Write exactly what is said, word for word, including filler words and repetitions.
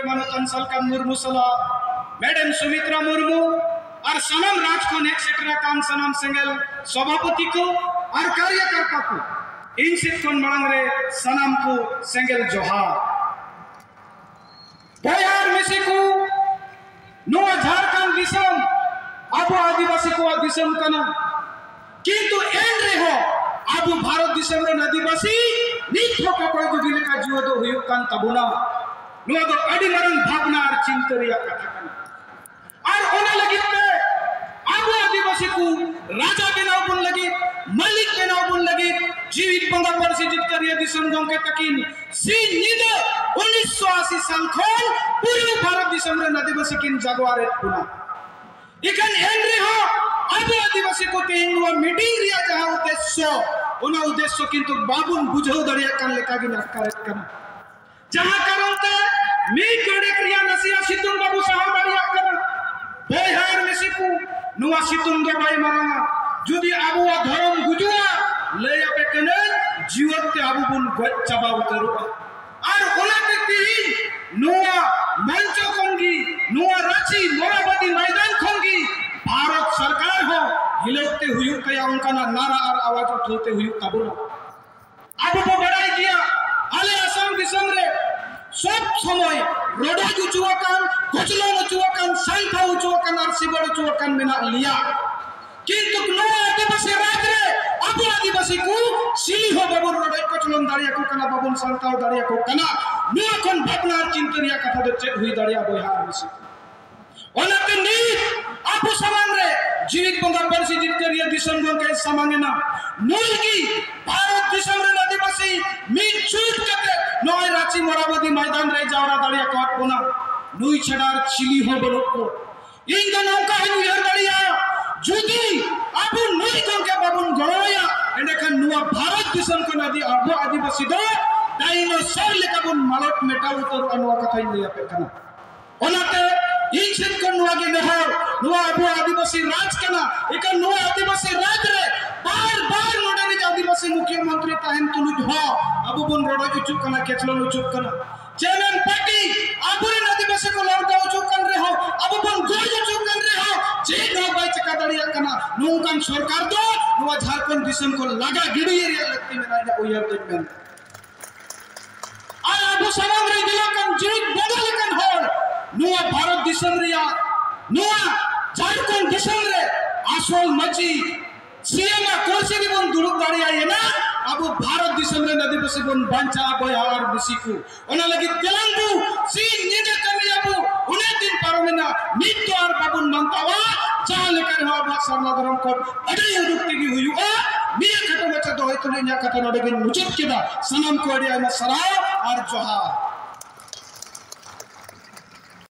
मानोतन सलका मुर्मू सला मैडम सुमित्रा मुर्मू और सनम राज को नेक सेक्रेटरी कान सनम सेंगल सभापति को और कार्यकर्ता को इन सिद्धन मड़ंग रे सनम को सेंगल जोहार बोयार मिसी को नुआ झारखंड दिसम अब आदिवासी को दिसम कना किंतु एन रे हो अब भारत दिसम रे आदिवासी नित हो को कोई गुदिले का जीव दो हुयु कान तबुना नुआ दो अडी मरन भावना और चिंतरिया कथा कना और ओना लगी पे अब आदिवासी को राजा बनाव बन लगी मालिक बनाव बन लगी जीवित बंगा पर से जित कर ये दिसम गांव के तकिन सी निद उन्नीस सौ अस्सी साल खोल पूरे भारत दिसम रे आदिवासी किन जागवारे पुना इकन एंड्री हो अब आदिवासी को तेन हुआ मीटिंग रिया जहां उद्देश्य उना उद्देश्य किंतु बाबुन बुझो दरिया कान लेका गिन करत कना जहां करते मी कड़े क्रिया नसिया सितुन बाबू साहब दरिया कना बोहार मिसिकु नुआ सितुन दो बाई मारांगा जुदी आबुआ धर्म गुजुआ ले आपे कने जीवते आबु बुन गच चाबा उतरुआ और ओला व्यक्ति नुआ मंच कोंगी नुआ रांची मोराबादी मैदान खोंगी भारत सरकार हो हिलते हुई कया उनका ना नारा और आवाज उठाते हुई तबुला अब वो बड़ाई किया आले असम दिसम रे सब समय रोडा जुचुआकान कोचलो जुचुआकान संथा जुचुआकान और सिबड़ जुचुआकान मेना लिया किंतु नो आदिवासी राज रे अब आदिवासी को सिली हो बाबू रोडा कोचलो दाड़िया को कना बाबू संथा दाड़िया को कना नो कोन भावना चिंतरिया कथा दो चेक हुई दाड़िया बोहार मिसी ओनाते नी आपु समान रे जीवित बंगा परिस्थिति करिया दिसम गो के समांगे ना मूल की भारत दिसम रे आदिवासी मी छूट कते नय रांची मोराबादी मैदान रे जावरा दाड़िया काट कोना नुई छडार चिली हो बलो को इन गनों का है नुई दाड़िया जुदी आपु नुई को के बाबुन गरोया एंड खान नुआ भारत दिसम को नदी अब आदिवासी दो डायनासोर लेका बुन मालट मेटा उतर अनवा कथा इन लिया पे कना ओनाते इन सिद्ध को नुआ के नहर नुआ अब आदिवासी राज कना एक नुआ आदिवासी राज रे बार बार नोडे नि आदिवासी मुख्यमंत्री ताहन तुलुज हो अब बुन रोडा के चुप कना केचलो चुप कना चेयरमैन पार्टी आबुरे आदिवासी को लौटा चुप कर रहे हो अब बुन गोज चुप कर रहे हो जे नो बाई चका दड़िया कना नुकान सरकार दो नुआ झारखंड दिसम को लगा गिड़ी एरिया लगती में ना उयर देखन आ अब सवाल रे दिला कन जीवित बदल कन हो नुआ भारत दिसम रिया नुआ झारखंड दिसम रे आसोल मची सीएम कोर्सी दी बन दुरुक दाड़िया ये ना अब भारत दिसम रे आदिवासी बन बांचा बोयार बिसिकु ओना लगी तेलंगु सी निजे कमी अब उन्हें दिन पारोमेना नित्य और बाबुन मंतावा चाह लेकर हो अब सरना धर्म को अड़ी युक्ति की हुई है मिया खटो बच्चा दो है तो ने न्या कथा नडे मुचित किदा सनम को अड़ी आना सराय और जोहार।